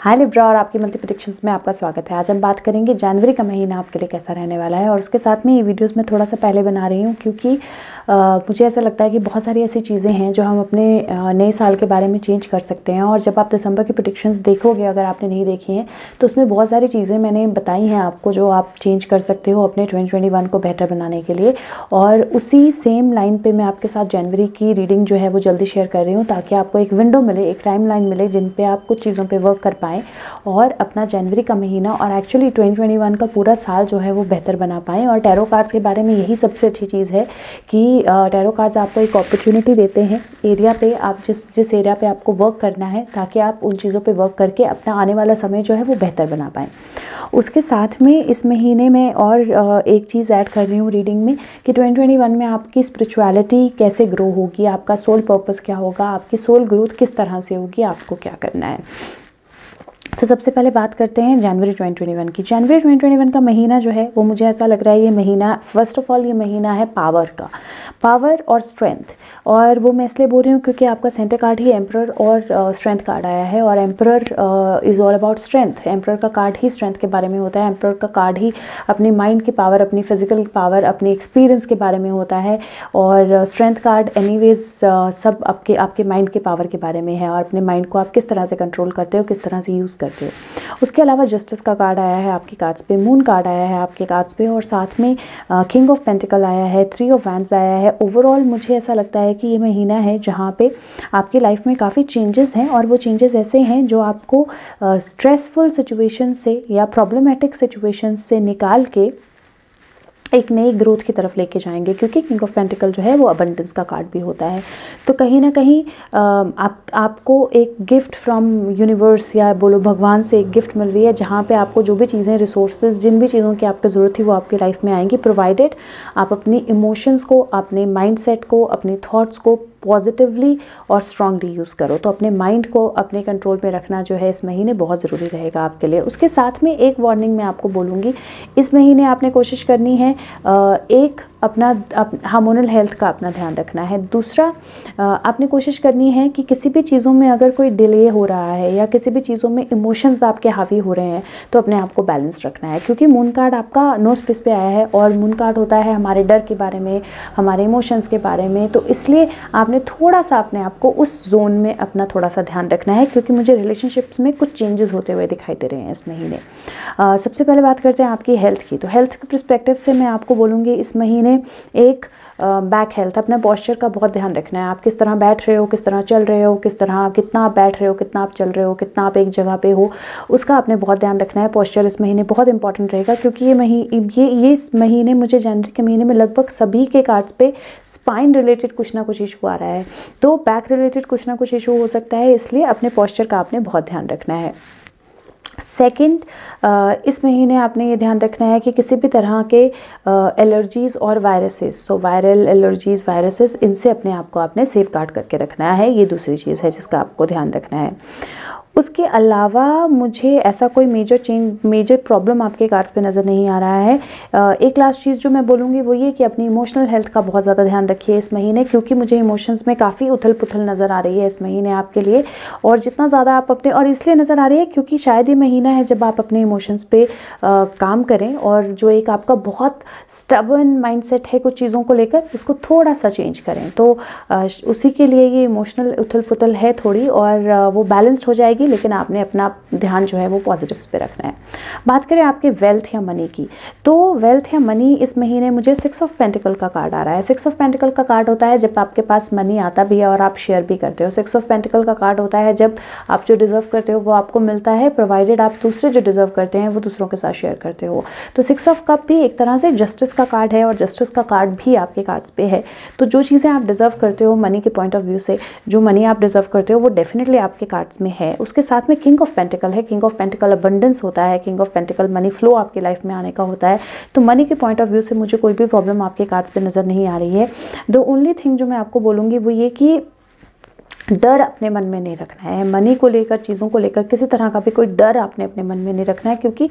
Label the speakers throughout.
Speaker 1: हाय Libra और आपकी monthly predictions में आपका स्वागत है। आज हम बात करेंगे जनवरी का महीना आपके लिए कैसा रहने वाला है। और उसके साथ में ये वीडियोस मैं थोड़ा सा पहले बना रही हूँ क्योंकि मुझे ऐसा लगता है कि बहुत सारी ऐसी चीज़ें हैं जो हम अपने नए साल के बारे में चेंज कर सकते हैं। और जब आप दिसंबर की प्रेडिक्शंस देखोगे, अगर आपने नहीं देखी हैं तो उसमें बहुत सारी चीज़ें मैंने बताई हैं आपको जो आप चेंज कर सकते हो अपने 2021 को बेहतर बनाने के लिए। और उसी सेम लाइन पे मैं आपके साथ जनवरी की रीडिंग जो है वो जल्दी शेयर कर रही हूँ ताकि आपको एक विंडो मिले, एक टाइम लाइन मिले जिन पे आप कुछ चीज़ों पे वर्क कर पाएँ और अपना जनवरी का महीना और एक्चुअली 2021 का पूरा साल जो है वो बेहतर बना पाएँ। और टैरो कार्ड्स के बारे में यही सबसे अच्छी चीज़ है कि टैरो कार्ड्स आपको एक अपॉर्चुनिटी देते हैं एरिया पे, आप जिस एरिया पे आपको वर्क करना है, ताकि आप उन चीज़ों पे वर्क करके अपना आने वाला समय जो है वो बेहतर बना पाएँ। उसके साथ में इस महीने में और एक चीज़ ऐड कर रही हूँ रीडिंग में कि 2021 में आपकी स्पिरिचुअलिटी कैसे ग्रो होगी, आपका सोल पर्पस क्या होगा, आपकी सोल ग्रोथ किस तरह से होगी, आपको क्या करना है। तो सबसे पहले बात करते हैं जनवरी 2021 की। जनवरी 2021 का महीना जो है वो मुझे ऐसा लग रहा है, ये महीना फर्स्ट ऑफ ऑल ये महीना है पावर का, पावर और स्ट्रेंथ। और वो मैं इसलिए बोल रही हूँ क्योंकि आपका सेंटर कार्ड ही एम्परर और स्ट्रेंथ कार्ड आया है। और emperor is all about strength. Emperor का कार्ड ही स्ट्रेंथ के बारे में होता है। एम्परर का कार्ड ही अपनी माइंड की पावर, अपनी फिजिकल पावर, अपनी एक्सपीरियंस के बारे में होता है। और स्ट्रेंथ कार्ड एनीवेज सब आपके माइंड के पावर के बारे में है और अपने माइंड को आप किस तरह से कंट्रोल करते हो, किस तरह से यूज़ करते हो। उसके अलावा जस्टिस का कार्ड आया है आपके कार्ड्स पे, मून कार्ड आया है आपके कार्ड्स पे, और साथ में किंग ऑफ पेंटिकल आया है, 3 ऑफ वैंड्स आया है। ओवरऑल मुझे ऐसा लगता है कि ये महीना है जहाँ पे आपकी लाइफ में काफ़ी चेंजेस हैं। और वो चेंजेस ऐसे हैं जो आपको स्ट्रेसफुल सिचुएशन से या प्रॉब्लमेटिक सिचुएशन से निकाल के एक नई ग्रोथ की तरफ लेके जाएंगे, क्योंकि किंग ऑफ पेंटिकल जो है वो अबंडेंस का कार्ड भी होता है। तो कहीं ना कहीं आपको एक गिफ्ट फ्रॉम यूनिवर्स या बोलो भगवान से एक गिफ्ट मिल रही है, जहाँ पे आपको जो भी चीज़ें, रिसोर्सेज, जिन भी चीज़ों की आपको ज़रूरत थी वो आपकी लाइफ में आएंगी, प्रोवाइडेड आप अपनी इमोशंस को, अपने माइंडसेट को, अपने थॉट्स को पॉजिटिवली और स्ट्रांगली यूज़ करो। तो अपने माइंड को अपने कंट्रोल में रखना जो है इस महीने बहुत ज़रूरी रहेगा आपके लिए। उसके साथ में एक वार्निंग मैं आपको बोलूँगी, इस महीने आपने कोशिश करनी है एक अपना हार्मोनल हेल्थ का अपना ध्यान रखना है। दूसरा आपने कोशिश करनी है कि किसी भी चीज़ों में अगर कोई डिले हो रहा है या किसी भी चीज़ों में इमोशंस आपके हावी हो रहे हैं तो अपने आप को बैलेंस रखना है, क्योंकि मून कार्ड आपका नो स्पेस पे आया है और मून कार्ड होता है हमारे डर के बारे में, हमारे इमोशंस के बारे में। तो इसलिए आपने थोड़ा सा अपने आप को उस जोन में अपना थोड़ा सा ध्यान रखना है, क्योंकि मुझे रिलेशनशिप्स में कुछ चेंजेस होते हुए दिखाई दे रहे हैं इस महीने। सबसे पहले बात करते हैं आपकी हेल्थ की। तो हेल्थ के पर्सपेक्टिव से मैं आपको बोलूँगी इस महीने एक बैक हेल्थ, अपना पॉस्चर का बहुत ध्यान रखना है। आप किस तरह बैठ रहे हो, किस तरह चल रहे हो, किस तरह, कितना आप बैठ रहे हो, कितना आप चल रहे हो, कितना आप एक जगह पे हो, उसका आपने बहुत ध्यान रखना है। पॉस्चर इस महीने बहुत इंपॉर्टेंट रहेगा, क्योंकि ये इस महीने मुझे जनवरी के महीने में लगभग सभी के कार्ड्स पे स्पाइन रिलेटेड कुछ ना कुछ इशू आ रहा है। तो बैक रिलेटेड कुछ ना कुछ इशू हो सकता है, इसलिए अपने पॉस्चर का आपने बहुत ध्यान रखना है। सेकंड, इस महीने आपने ये ध्यान रखना है कि किसी भी तरह के एलर्जीज़ और viruses, so viral allergies, viruses, इनसे अपने आप को आपने सेफ गार्ड करके रखना है। ये दूसरी चीज़ है जिसका आपको ध्यान रखना है। उसके अलावा मुझे ऐसा कोई मेजर प्रॉब्लम आपके कार्ड्स पे नज़र नहीं आ रहा है। एक लास्ट चीज़ जो मैं बोलूँगी वो ये कि अपनी इमोशनल हेल्थ का बहुत ज़्यादा ध्यान रखिए इस महीने, क्योंकि मुझे इमोशंस में काफ़ी उथल पुथल नज़र आ रही है इस महीने आपके लिए। और जितना ज़्यादा आप अपने, और इसलिए नज़र आ रही है क्योंकि शायद ये महीना है जब आप अपने इमोशंस पे काम करें, और जो एक आपका बहुत स्टबर्न माइंडसेट है कुछ चीज़ों को लेकर, उसको थोड़ा सा चेंज करें। तो उसी के लिए ये इमोशनल उथल पुथल है थोड़ी, और वो बैलेंस्ड हो जाएगी, लेकिन आपने अपना ध्यान जो है वो पॉजिटिव्स पे रखना है। बात करें आपके वेल्थ या मनी की, तो वेल्थ या मनी इस महीने मुझे 6 ऑफ पेंटिकल का कार्ड आ रहा है। 6 ऑफ पेंटिकल का कार्ड होता है जब आपके पास मनी आता भी है और आप शेयर भी करते हो। 6 ऑफ पेंटिकल का कार्ड होता है जब आप जो डिजर्व करते हो वो आपको मिलता है, प्रोवाइडेड आप दूसरे जो डिजर्व करते हैं वो दूसरों के साथ शेयर करते हो। तो 6 ऑफ कप भी एक तरह से जस्टिस का कार्ड है, और जस्टिस का कार्ड भी आपके कार्ड्स पे है। तो जो चीज़ें आप डिजर्व करते हो मनी के पॉइंट ऑफ व्यू से, जो मनी आप डिजर्व करते हो वो डेफिनेटली आपके कार्ड्स में है। उसके साथ में किंग ऑफ पेंटिकल है। किंग ऑफ पेंटिकल अबंडेंस होता है, king of pentacle money flow आपकी लाइफ में आने का होता है। तो मनी के पॉइंट ऑफ व्यू से मुझे कोई भी प्रॉब्लम आपके कार्ड्स पे नज़र नहीं आ रही है। द ओनली थिंग जो मैं आपको बोलूँगी वो ये कि डर अपने मन में नहीं रखना है। मनी को लेकर, चीज़ों को लेकर किसी तरह का भी कोई डर आपने अपने मन में नहीं रखना है, क्योंकि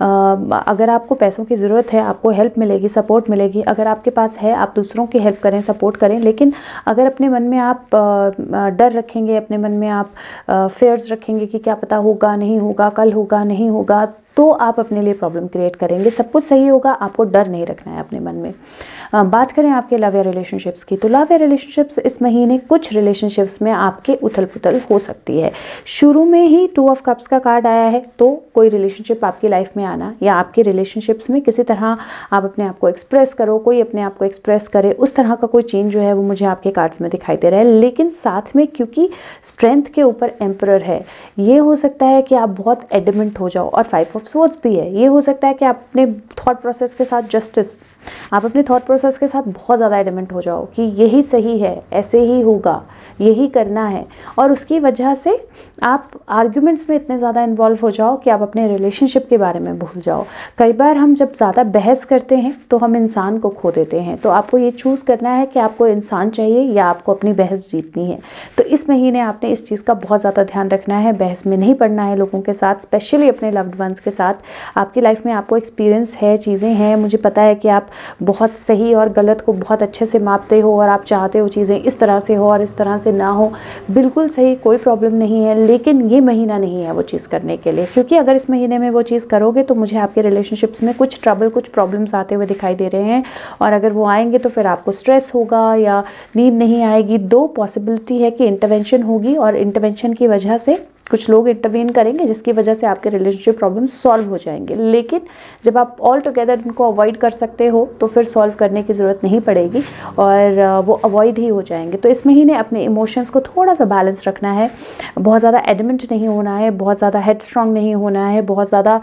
Speaker 1: अगर आपको पैसों की ज़रूरत है, आपको हेल्प मिलेगी, सपोर्ट मिलेगी। अगर आपके पास है, आप दूसरों की हेल्प करें, सपोर्ट करें। लेकिन अगर अपने मन में आप डर रखेंगे, अपने मन में आप फेयर्स रखेंगे कि क्या पता होगा, नहीं होगा, कल होगा, नहीं होगा, तो आप अपने लिए प्रॉब्लम क्रिएट करेंगे। सब कुछ सही होगा, आपको डर नहीं रखना है अपने मन में। बात करें आपके लव या रिलेशनशिप्स की, तो लव या रिलेशनशिप्स इस महीने कुछ रिलेशनशिप्स में आपके उथल पुथल हो सकती है। शुरू में ही 2 ऑफ कप्स का कार्ड आया है, तो कोई रिलेशनशिप आपकी लाइफ में आना या आपके रिलेशनशिप्स में किसी तरह आप अपने आप को एक्सप्रेस करो, कोई अपने आप को एक्सप्रेस करे, उस तरह का कोई चेंज जो है वो मुझे आपके कार्ड्स में दिखाई दे रहा है। लेकिन साथ में क्योंकि स्ट्रेंथ के ऊपर एम्परर है, ये हो सकता है कि आप बहुत एडमेंट हो जाओ। और 5 ऑफ स्वॉर्ड्स भी है, ये हो सकता है कि आप अपने थॉट प्रोसेस के साथ आप अपने थॉट प्रोसेस के साथ बहुत ज़्यादा एडमेंट हो जाओ कि यही सही है, ऐसे ही होगा, यही करना है, और उसकी वजह से आप आर्ग्यूमेंट्स में इतने ज़्यादा इन्वॉल्व हो जाओ कि आप अपने रिलेशनशिप के बारे में भूल जाओ। कई बार हम जब ज़्यादा बहस करते हैं तो हम इंसान को खो देते हैं। तो आपको ये चूज़ करना है कि आपको इंसान चाहिए या आपको अपनी बहस जीतनी है। तो इस महीने आपने इस चीज़ का बहुत ज़्यादा ध्यान रखना है, बहस में नहीं पड़ना है लोगों के साथ, स्पेशली अपने लव्ड वंस के साथ। आपकी लाइफ में आपको एक्सपीरियंस है, चीज़ें हैं, मुझे पता है कि आप बहुत सही और गलत को बहुत अच्छे से मापते हो और आप चाहते हो चीज़ें इस तरह से हो और इस तरह से ना हो। बिल्कुल सही, कोई प्रॉब्लम नहीं है। लेकिन ये महीना नहीं है वो चीज़ करने के लिए, क्योंकि अगर इस महीने में वो चीज़ करोगे तो मुझे आपके रिलेशनशिप्स में कुछ ट्रबल, कुछ प्रॉब्लम्स आते हुए दिखाई दे रहे हैं। और अगर वो आएंगे तो फिर आपको स्ट्रेस होगा या नींद नहीं आएगी। 2 पॉसिबिलिटी है कि इंटरवेंशन होगी और इंटरवेंशन की वजह से कुछ लोग इंटरवीन करेंगे, जिसकी वजह से आपके रिलेशनशिप प्रॉब्लम सॉल्व हो जाएंगे। लेकिन जब आप ऑल टुगेदर इनको अवॉइड कर सकते हो तो फिर सॉल्व करने की ज़रूरत नहीं पड़ेगी और वो अवॉइड ही हो जाएंगे। तो इस महीने अपने इमोशंस को थोड़ा सा बैलेंस रखना है, बहुत ज़्यादा एडमेंट नहीं होना है, बहुत ज़्यादा हेडस्ट्रॉन्ग नहीं होना है, बहुत ज़्यादा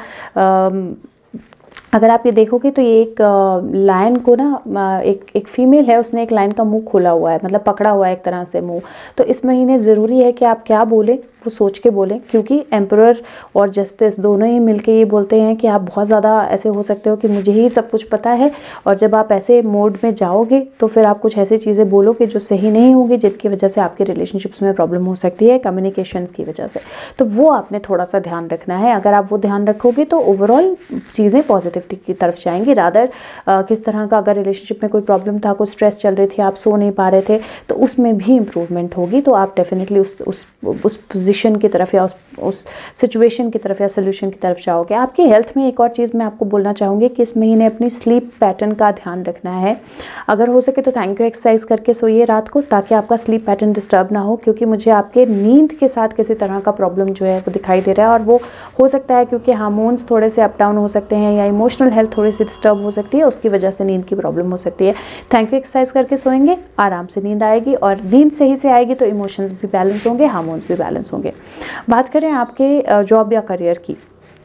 Speaker 1: अगर आप ये देखोगे तो ये एक लायन को ना, एक फीमेल है, उसने एक लायन का मुंह खोला हुआ है, मतलब पकड़ा हुआ है एक तरह से मुंह। तो इस महीने ज़रूरी है कि आप क्या बोलें वो सोच के बोलें, क्योंकि एम्परर और जस्टिस दोनों ही मिलके ये बोलते हैं कि आप बहुत ज़्यादा ऐसे हो सकते हो कि मुझे ही सब कुछ पता है। और जब आप ऐसे मोड में जाओगे तो फिर आप कुछ ऐसी चीज़ें बोलोगे जो सही नहीं होगी, जिनकी वजह से आपके रिलेशनशिप्स में प्रॉब्लम हो सकती है, कम्युनिकेशन की वजह से। तो वो आपने थोड़ा सा ध्यान रखना है। अगर आप वो ध्यान रखोगे तो ओवरऑल चीज़ें पॉजिटिविटी की तरफ जाएंगी। रादर किस तरह का अगर रिलेशनशिप में कोई प्रॉब्लम था, कोई स्ट्रेस चल रही थी, आप सो नहीं पा रहे थे, तो उसमें भी इम्प्रूवमेंट होगी। तो आप डेफिनेटली उस पोजीशन की तरफ या उस सिचुएशन की तरफ या सोल्यूशन की तरफ जाओगे। आपकी हेल्थ में एक और चीज़ मैं आपको बोलना चाहूँगी कि इस महीने अपनी स्लीप पैटर्न का ध्यान रखना है। अगर हो सके तो थैंक यू एक्सरसाइज करके सोइए रात को, ताकि आपका स्लीप पैटर्न डिस्टर्ब ना हो, क्योंकि मुझे आपके नींद के साथ किसी तरह का प्रॉब्लम जो है वो दिखाई दे रहा है। और वो हो सकता है क्योंकि हार्मोन्स थोड़े से अप डाउन हो सकते हैं या इमोशनल हेल्थ थोड़ी सी डिस्टर्ब हो सकती है, उसकी वजह से नींद की प्रॉब्लम हो सकती है। थैंक यू एक्सरसाइज करके सोएंगे, आराम से नींद आएगी, और नींद सही से आएगी तो इमोशंस भी बैलेंस होंगे, हार्मोन्स भी बैलेंस होंगे। बात करें आपके जॉब या करियर की,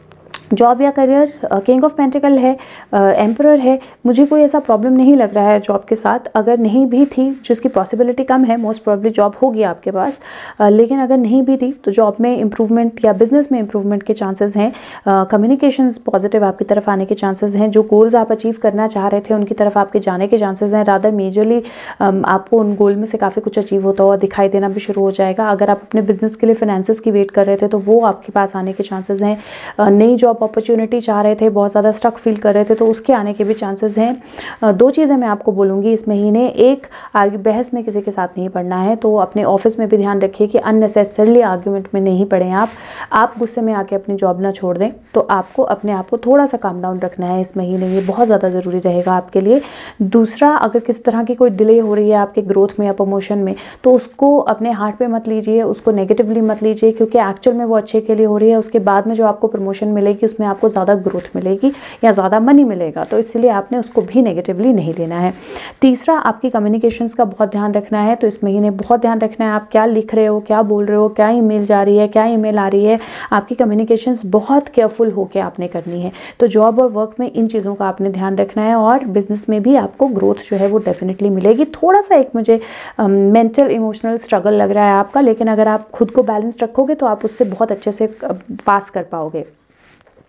Speaker 1: जॉब या करियर, किंग ऑफ पेंटिकल है, एम्परर है। मुझे कोई ऐसा प्रॉब्लम नहीं लग रहा है जॉब के साथ। अगर नहीं भी थी, जिसकी पॉसिबिलिटी कम है, मोस्ट प्रोबेबली जॉब होगी आपके पास, लेकिन अगर नहीं भी थी तो जॉब में इम्प्रूवमेंट या बिजनेस में इम्प्रूवमेंट के चांसेस हैं। कम्युनिकेशंस पॉजिटिव आपकी तरफ आने के चांसेस हैं। जो गोल्स आप अचीव करना चाह रहे थे उनकी तरफ आपके जाने के चांसेस हैं। रादर मेजरली आपको उन गोल में से काफ़ी कुछ अचीव होता हुआ दिखाई देना भी शुरू हो जाएगा। अगर आप अपने बिजनेस के लिए फाइनेंसेस की वेट कर रहे थे तो वो आपके पास आने के चांसेस हैं। नई जॉब अपॉर्चुनिटी चाह रहे थे, बहुत ज़्यादा स्टक फील कर रहे थे, तो उसके आने के भी चांसेस हैं। 2 चीज़ें मैं आपको बोलूँगी इस महीने। एक, बहस में किसी के साथ नहीं पड़ना है, तो अपने ऑफिस में भी ध्यान रखिए कि अननेसेसरली आर्ग्यूमेंट में नहीं पड़े आप गुस्से में आके अपनी जॉब ना छोड़ दें। तो आपको अपने आप को थोड़ा सा काम डाउन रखना है इस महीने, ये बहुत ज़्यादा ज़रूरी रहेगा आपके लिए। दूसरा, अगर किस तरह की कोई डिले हो रही है आपके ग्रोथ में या प्रमोशन में, तो उसको अपने हार्ट पे मत लीजिए, उसको नेगेटिवली मत लीजिए, क्योंकि एक्चुअल में वो अच्छे के लिए हो रही है। उसके बाद में जो आपको प्रमोशन मिलेगी उसमें आपको ज़्यादा ग्रोथ मिलेगी या ज़्यादा मनी मिलेगा, तो इसलिए आपने उसको भी नेगेटिवली नहीं लेना है। तीसरा, आपकी कम्युनिकेशंस का बहुत ध्यान रखना है। तो इस महीने बहुत ध्यान रखना है आप क्या लिख रहे हो, क्या बोल रहे हो, क्या ईमेल जा रही है, क्या ईमेल आ रही है। आपकी कम्युनिकेशंस बहुत केयरफुल होकर आपने करनी है। तो जॉब और वर्क में इन चीज़ों का आपने ध्यान रखना है, और बिजनेस में भी आपको ग्रोथ जो है वो डेफिनेटली मिलेगी। थोड़ा सा एक मुझे मेंटल इमोशनल स्ट्रगल लग रहा है आपका, लेकिन अगर आप खुद को बैलेंस रखोगे तो आप उससे बहुत अच्छे से पास कर पाओगे।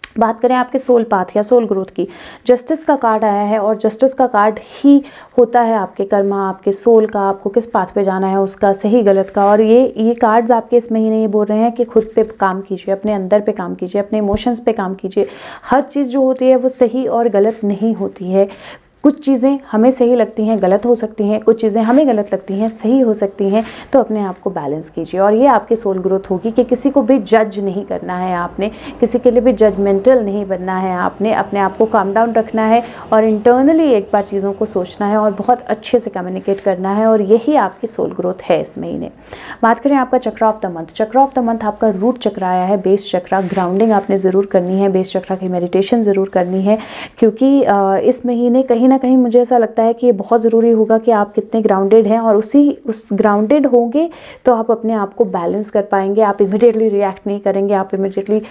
Speaker 1: बात करें आपके सोल पाथ या सोल ग्रोथ की, जस्टिस का कार्ड आया है और जस्टिस का कार्ड ही होता है आपके कर्मा, आपके सोल का, आपको किस पाथ पे जाना है उसका, सही गलत का। और ये कार्ड्स आपके इस महीने ये बोल रहे हैं कि खुद पे काम कीजिए, अपने अंदर पे काम कीजिए, अपने इमोशंस पे काम कीजिए। हर चीज़ जो होती है वो सही और गलत नहीं होती है। कुछ चीज़ें हमें सही लगती हैं, गलत हो सकती हैं, कुछ चीज़ें हमें गलत लगती हैं, सही हो सकती हैं। तो अपने आप को बैलेंस कीजिए और ये आपकी सोल ग्रोथ होगी कि किसी को भी जज नहीं करना है आपने, किसी के लिए भी जजमेंटल नहीं बनना है आपने, अपने आप को काम डाउन रखना है और इंटरनली एक बार चीज़ों को सोचना है और बहुत अच्छे से कम्युनिकेट करना है। और यही आपकी सोल ग्रोथ है इस महीने। बात करें आपका chakra of the month, chakra of the month आपका रूट चक्र आया है, बेस चक्र। ग्राउंडिंग आपने ज़रूर करनी है, बेस चक्र की मेडिटेशन ज़रूर करनी है, क्योंकि इस महीने कहीं ना कहीं मुझे ऐसा लगता है कि ये बहुत ज़रूरी होगा कि आप कितने ग्राउंडेड हैं और उस ग्राउंडेड होंगे तो आप अपने आप को बैलेंस कर पाएंगे। आप इमिडिएटली रिएक्ट नहीं करेंगे, आप इमिडिएटली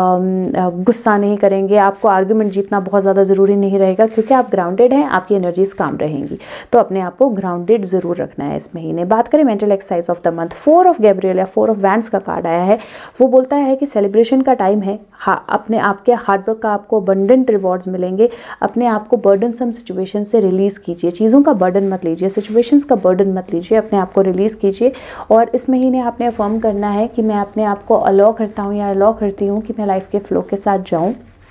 Speaker 1: गुस्सा नहीं करेंगे, आपको आर्गुमेंट जीतना बहुत ज़्यादा ज़रूरी नहीं रहेगा, क्योंकि आप ग्राउंडेड हैं, आपकी एनर्जीज काम रहेंगी। तो अपने आप को ग्राउंडेड ज़रूर रखना है इस महीने। बात करें mental exercise of the month, 4 of Gabriel या 4 ऑफ वैंड्स का कार्ड आया है। वो बोलता है कि सेलिब्रेशन का टाइम है, अपने आपके हार्डवर्क का आपको अबंडेंट रिवॉर्ड्स मिलेंगे। अपने आप को बर्डनसम सिचुएशन से रिलीज़ कीजिए, चीज़ों का बर्डन मत लीजिए, सिचुएशंस का बर्डन मत लीजिए, अपने आप को रिलीज़ कीजिए। और इस महीने आपने अफर्म करना है कि मैं अपने आप को अलाउ करता हूँ या अलाउ करती हूँ कि मैं लाइफ के फ्लो के साथ जाऊँ।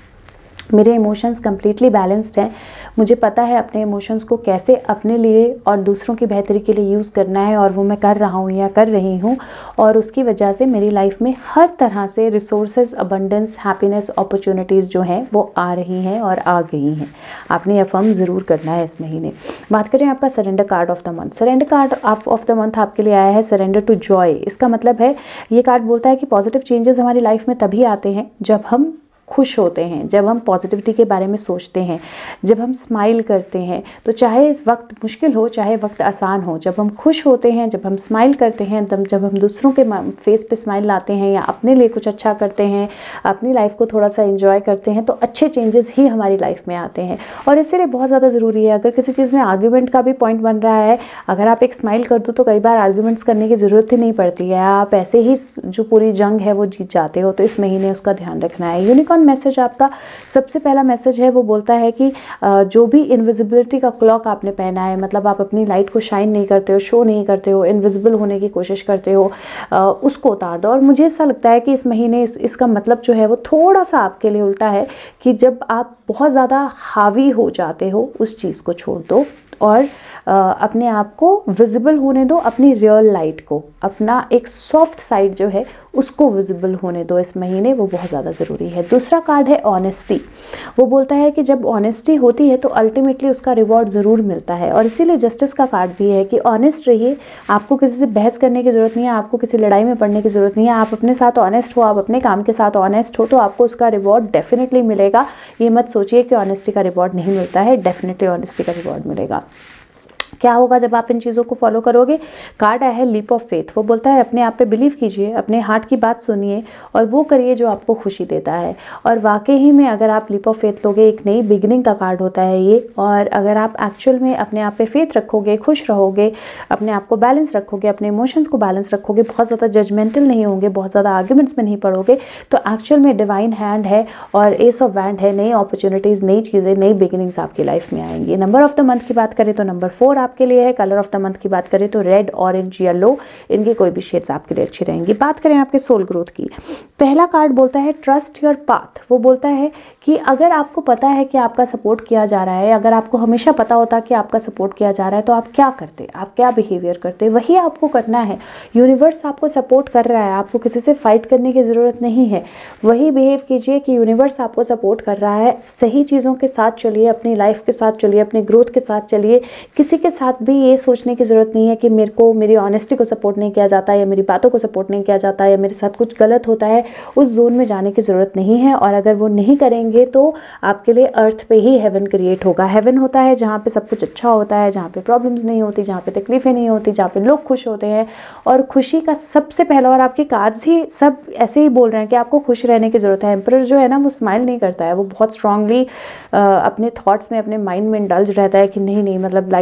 Speaker 1: मेरे इमोशंस कम्प्लीटली बैलेंस्ड हैं, मुझे पता है अपने इमोशंस को कैसे अपने लिए और दूसरों की बेहतरी के लिए यूज़ करना है, और वो मैं कर रहा हूँ या कर रही हूँ। और उसकी वजह से मेरी लाइफ में हर तरह से रिसोर्सेज, अबंडेंस, हैप्पीनेस, अपॉर्चुनिटीज़ जो हैं वो आ रही हैं और आ गई हैं। आपने अफर्म ज़रूर करना है इस महीने। बात करें आपका surrender card of the month, surrender card of the month आपके लिए आया है सरेंडर टू जॉय। इसका मतलब है, ये कार्ड बोलता है कि पॉजिटिव चेंजेस हमारी लाइफ में तभी आते हैं जब हम खुश होते हैं, जब हम पॉजिटिविटी के बारे में सोचते हैं, जब हम स्माइल करते हैं। तो चाहे इस वक्त मुश्किल हो, चाहे वक्त आसान हो, जब हम खुश होते हैं, जब हम स्माइल करते हैं, तब जब हम दूसरों के फेस पे स्माइल लाते हैं या अपने लिए कुछ अच्छा करते हैं, अपनी लाइफ को थोड़ा सा एंजॉय करते हैं, तो अच्छे चेंजेस ही हमारी लाइफ में आते हैं। और इसीलिए बहुत ज़्यादा ज़रूरी है, अगर किसी चीज़ में आर्ग्यूमेंट का भी पॉइंट बन रहा है, अगर आप एक स्माइल कर दो तो कई बार आर्ग्यूमेंट्स करने की ज़रूरत ही नहीं पड़ती है, आप ऐसे ही जो पूरी जंग है वो जीत जाते हो। तो इस महीने उसका ध्यान रखना है। यूनिकॉर्न मैसेज आपका सबसे पहला मैसेज है, वो बोलता है कि जो भी इनविजिबिलिटी का क्लॉक आपने पहना है, मतलब आप अपनी लाइट को शाइन नहीं करते हो, शो नहीं करते हो, इनविजिबल होने की कोशिश करते हो, उसको उतार दो। और मुझे ऐसा लगता है कि इस महीने इसका मतलब जो है वो थोड़ा सा आपके लिए उल्टा है, कि जब आप बहुत ज़्यादा हावी हो जाते हो उस चीज़ को छोड़ दो और अपने आप को विजिबल होने दो, अपनी रियल लाइट को, अपना एक सॉफ्ट साइड जो है उसको विजिबल होने दो इस महीने, वो बहुत ज़्यादा ज़रूरी है। दूसरा कार्ड है ऑनेस्टी। वो बोलता है कि जब ऑनेस्टी होती है तो अल्टीमेटली उसका रिवॉर्ड ज़रूर मिलता है, और इसीलिए जस्टिस का कार्ड भी है कि ऑनेस्ट रहिए। आपको किसी से बहस करने की ज़रूरत नहीं है, आपको किसी लड़ाई में पड़ने की ज़रूरत नहीं है। आप अपने साथ ऑनेस्ट हो, आप अपने काम के साथ ऑनेस्ट हो, तो आपको उसका रिवॉर्ड डेफिनेटली मिलेगा। ये मत सोचिए कि ऑनेस्टी का रिवॉर्ड नहीं मिलता है, डेफिनेटली ऑनेस्टी का रिवॉर्ड मिलेगा। क्या होगा जब आप इन चीज़ों को फॉलो करोगे? कार्ड आया है लीप ऑफ फेथ। वो बोलता है अपने आप पे बिलीव कीजिए, अपने हार्ट की बात सुनिए और वो करिए जो आपको खुशी देता है। और वाकई ही में अगर आप लीप ऑफ फेथ लोगे, एक नई बिगिनिंग का कार्ड होता है ये। और अगर आप एक्चुअल में अपने आप पे फेथ रखोगे, खुश रहोगे, अपने आप को बैलेंस रखोगे, अपने इमोशंस को बैलेंस रखोगे, बहुत ज़्यादा जजमेंटल नहीं होंगे, बहुत ज़्यादा आर्ग्यूमेंट्स में नहीं पड़ोगे, तो एक्चुअल में डिवाइन हैंड है और एस ऑफ वैंड है। नई अपॉर्चुनिटीज़, नई चीज़ें, नई बिगिनिंग्स आपकी लाइफ में आएंगी। नंबर ऑफ द मंथ की बात करें तो नंबर 4 आपके लिए है। कलर ऑफ द मंथ की बात करें तो रेड, ऑरेंज, येलो, इनके कोई भी शेड्स आपके लिए अच्छी रहेंगी। बात करें आपके सोल ग्रोथ की, पहला कार्ड बोलता है ट्रस्ट योर पाथ। वो बोलता है कि अगर आपको पता है कि आपका सपोर्ट किया जा रहा है, अगर आपको हमेशा पता होता कि आपका सपोर्ट किया जा रहा है, तो आप क्या करते, आप क्या बिहेवियर करते, वही आपको करना है। यूनिवर्स आपको सपोर्ट कर रहा है, आपको किसी से फाइट करने की ज़रूरत नहीं है। वही बिहेव कीजिए कि यूनिवर्स आपको सपोर्ट कर रहा है। सही चीज़ों के साथ चलिए, अपनी लाइफ के साथ चलिए, अपने ग्रोथ के साथ चलिए। किसी के साथ भी ये सोचने की ज़रूरत नहीं है कि मेरे को मेरी ऑनेस्टी को सपोर्ट नहीं किया जाता, या मेरी बातों को सपोर्ट नहीं किया जाता, या मेरे साथ कुछ गलत होता है। उस जोन में जाने की ज़रूरत नहीं है। और अगर वो नहीं करेंगे तो आपके लिए अर्थ पे ही हेवन क्रिएट होगा। हेवन होता है जहाँ पे सब कुछ अच्छा होता है, जहाँ पे प्रॉब्लम्स नहीं होती, जहाँ पे तकलीफें नहीं होती, जहाँ पे लोग खुश होते हैं। और खुशी का सबसे पहला, और आपके कार्ड्स ही सब ऐसे ही बोल रहे हैं कि आपको खुश रहने की ज़रूरत है। एम्परर जो है ना, वो स्माइल नहीं करता है, वो बहुत स्ट्रांगली अपने थॉट्स में, अपने माइंड में इंडल्ज रहता है कि नहीं नहीं, मतलब लाइक आर्मी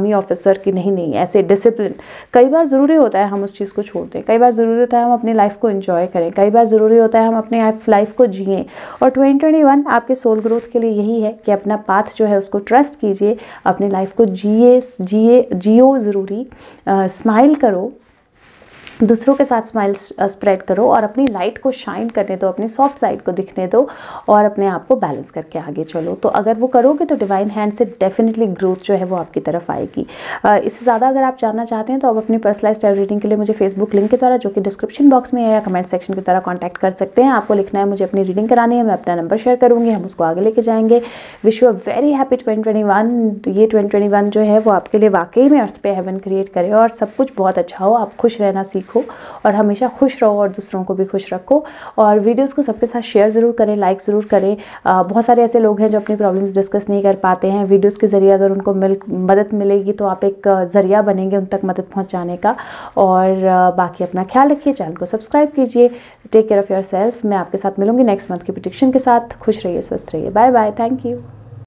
Speaker 1: आर्मी ऑफिसर कि नहीं ऐसे डिसिप्लिन, कई बार ज़रूरी होता है हम उस चीज़ को छोड़ दें, कई बार ज़रूरी होता है हम अपनी लाइफ को एंजॉय करें, कई बार ज़रूरी होता है हम अपनी लाइफ को जिएं। और 2021 आपके सोल ग्रोथ के लिए यही है कि अपना पाथ जो है उसको ट्रस्ट कीजिए, अपनी लाइफ को जियो ज़रूरी, स्माइल करो, दूसरों के साथ स्माइल स्प्रेड करो और अपनी लाइट को शाइन करने दो, अपनी सॉफ्ट साइड को दिखने दो और अपने आप को बैलेंस करके आगे चलो। तो अगर वो करोगे तो डिवाइन हैंड से डेफिनेटली ग्रोथ जो है वो आपकी तरफ आएगी। इससे ज़्यादा अगर आप जानना चाहते हैं तो आप अपनी पर्सनलाइज्ड टैरो रीडिंग के लिए मुझे फेसबुक लिंक के द्वारा, जो कि डिस्क्रिप्शन बॉक्स में है, या कमेंट सेक्शन के द्वारा कॉन्टैक्ट कर सकते हैं। आपको लिखना है मुझे अपनी रीडिंग करानी है, मैं अपना नंबर शेयर करूँगी, हम उसको आगे लेके जाएंगे। Wish you a very happy 2021। ये 2021 जो है वो आपके लिए वाकई में अर्थ पे हेवन क्रिएट करे और सब कुछ बहुत अच्छा हो, आप खुश रहना सीखो और हमेशा खुश रहो और दूसरों को भी खुश रखो। और वीडियोस को सबके साथ शेयर ज़रूर करें, लाइक ज़रूर करें। बहुत सारे ऐसे लोग हैं जो अपनी प्रॉब्लम्स डिस्कस नहीं कर पाते हैं, वीडियोस के ज़रिए अगर उनको मदद मिलेगी तो आप एक ज़रिया बनेंगे उन तक मदद पहुंचाने का। और बाकी अपना ख्याल रखिए, चैनल को सब्सक्राइब कीजिए। Take care of yourself. मैं आपके साथ मिलूंगी नेक्स्ट मंथ की प्रेडिक्शन के साथ। खुश रहिए, स्वस्थ रहिए। Bye bye, thank you.